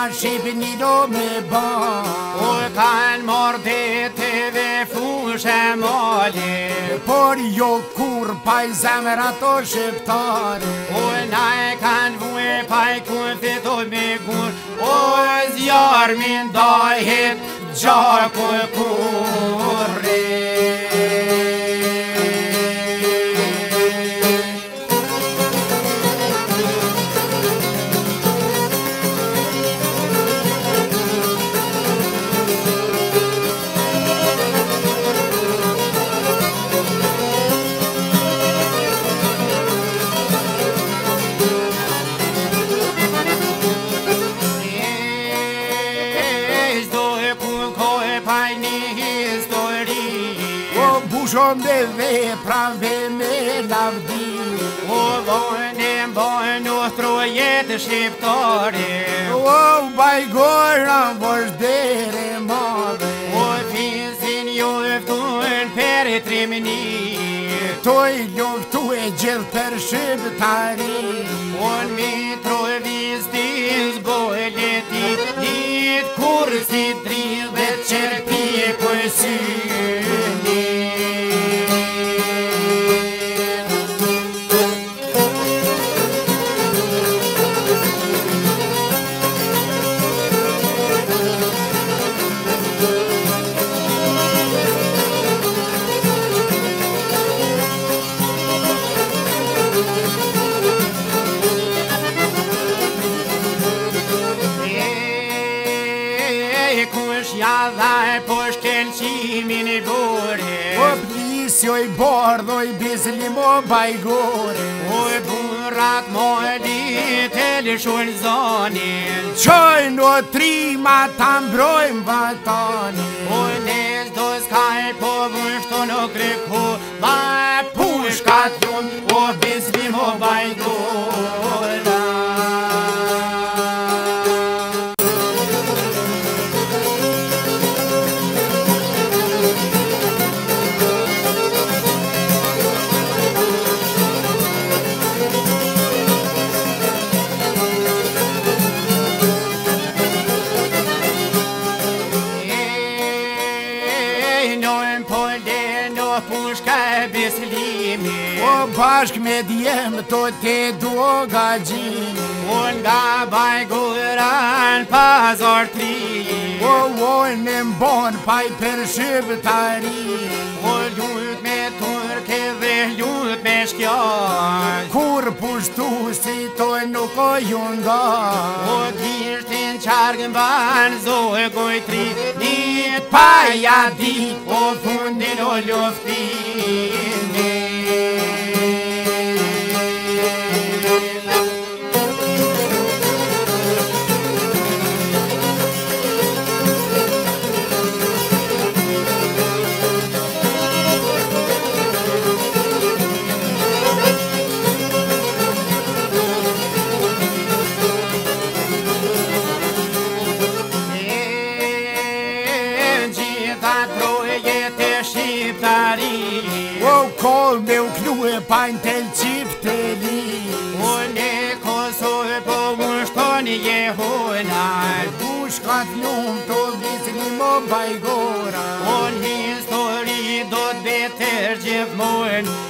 Shqipni do me ban O kanë marrë dete dhe fushë mali Por jo kur paj zemër ato shqiptare O na e kanë vue paj kun fitoj me gur O zjarë min dajhet gjaku kurre Bushon me veprave me lavdi O bojnë nostro jetë shqiptare O bajgora vëshdere madhe O fisin juftuen per trimni Toj luftu e gjithë për shqiptari O në mitro vistis bojleti Dit kur si dridhe qerpi e kësyni Ja dha e po shkelqimin e bore O plisjo i bardho i bizli mo bajgore O e burrat mo e dit e lishun zonin Qoj në trima ta mbrojmë vatani O nes do s'kaj po vështo në kreku Ma pushkat jun o bizli mo bajgore Pushka e bislimi O bashk me djem to te duo gagjini O nga bajguran pazar tri O në mbon paj për shqiptari O lut me turke dhe lut me shkjar Kur pushtu si to nuk o junga O gishtin qargën ban zoe gojtri Dit paja dit o fundin o luftini O kol me u knu e pajnë tel qifteli O ne Kosovë po mushtoni jehonar Pushkat lum to visni mo bajgora O në histori do të betër gjithmonë